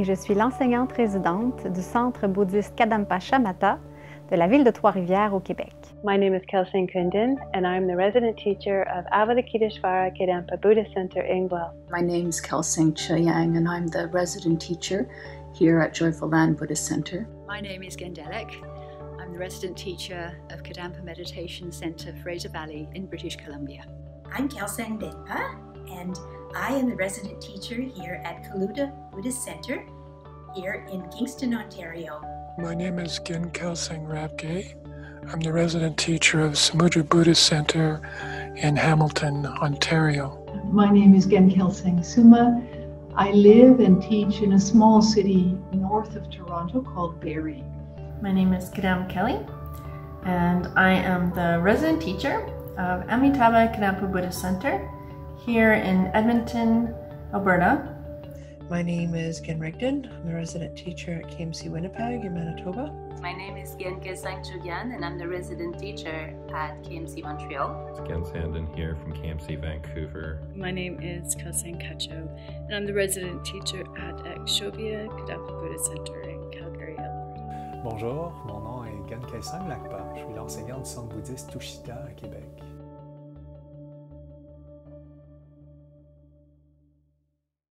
je suis l'enseignante résidente du Centre bouddhiste Kadampa Shamatha de la ville de Trois-Rivières au Québec. My name is Kelsing Kundin, and I'm the resident teacher of Avalokiteshvara Kadampa Buddhist Center in Guelph. My name is Kelsing Chuyang, and I'm the resident teacher here at Joyful Land Buddhist Center. My name is Gendelek. I'm the resident teacher of Kadampa Meditation Center, Fraser Valley in British Columbia. I'm Kelsang Denpa, and I am the resident teacher here at Kaluta Buddhist Center here in Kingston, Ontario. My name is Gen Kelsang Rabgay. I'm the resident teacher of Samudra Buddhist Center in Hamilton, Ontario. My name is Gen Kelsang Suma. I live and teach in a small city north of Toronto called Barrie. My name is Kadam Kelly, and I am the resident teacher of Amitabha Kadampa Buddhist Center here in Edmonton, Alberta. My name is Gen Rigdon. I'm the resident teacher at KMC Winnipeg in Manitoba. My name is Gen Kesang Chugyan, and I'm the resident teacher at KMC Montreal. It's Gen Sandin here from KMC Vancouver. My name is Kelsang Kacho, and I'm the resident teacher at Akshobhya Kadampa Buddhist Center in Calgary, Alberta. Bonjour, mon nom est Gen Kelsang Lakpa. Je suis l'enseignant du centre bouddhiste Tushita à Québec.